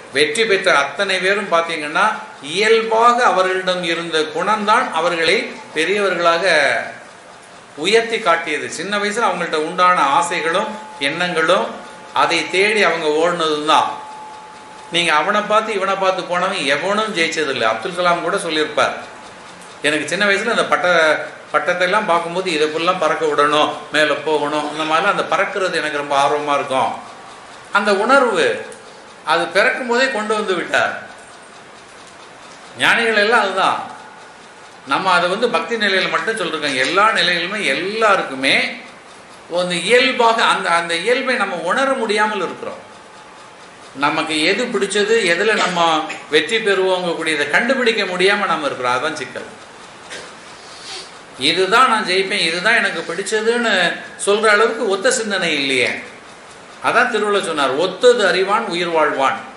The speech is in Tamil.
வெற்றி பெற்ற அத்தனை பேரும் பார்த்தீங்கன்னா இயல்பாக அவர்களிடம் இருந்த குணம்தான் அவர்களை பெரியவர்களாக உயர்த்தி காட்டியது. சின்ன வயசுல அவங்கள்ட்ட உண்டான ஆசைகளும் எண்ணங்களும் அதை தேடி அவங்க ஓடுனதும் தான். நீங்க அவனை பார்த்து இவனை பார்த்து போனவன் எவனும் ஜெயிச்சதில்லை. அப்துல் கலாம் கூட சொல்லியிருப்பார், எனக்கு சின்ன வயசுல அந்த பட்டத்தை எல்லாம் பார்க்கும்போது இதுக்குள்ளாம் பறக்க விடணும், மேலே போகணும், இந்த மாதிரிலாம் அந்த பறக்கிறது எனக்கு ரொம்ப ஆர்வமா இருக்கும். அந்த உணர்வு அது பிறக்கும் போதே கொண்டு வந்து விட்டார். ஞானிகள் எல்லாம் அதுதான். நம்ம அதை பக்தி நிலையில் மட்டும் சொல்லிருக்கோம். எல்லா நிலையிலுமே எல்லாருக்குமே ஒரு இயல்பாக அந்த இயல்பை நம்ம உணர முடியாமல் இருக்கிறோம். நமக்கு எது பிடிச்சது, எதுல நம்ம வெற்றி பெறுவோங்க கூடியதை கண்டுபிடிக்க முடியாம நம்ம இருக்கிறோம். அதுதான் சிக்கல். இதுதான் நான் ஜெயிப்பேன், இதுதான் எனக்கு பிடிச்சதுன்னு சொல்ற அளவுக்கு ஒத்த சிந்தனை இல்லையே. அதான் திருவள்ளுவர் சொன்னார், ஒத்தது அறிவான் உயிர் வாழ்வான்.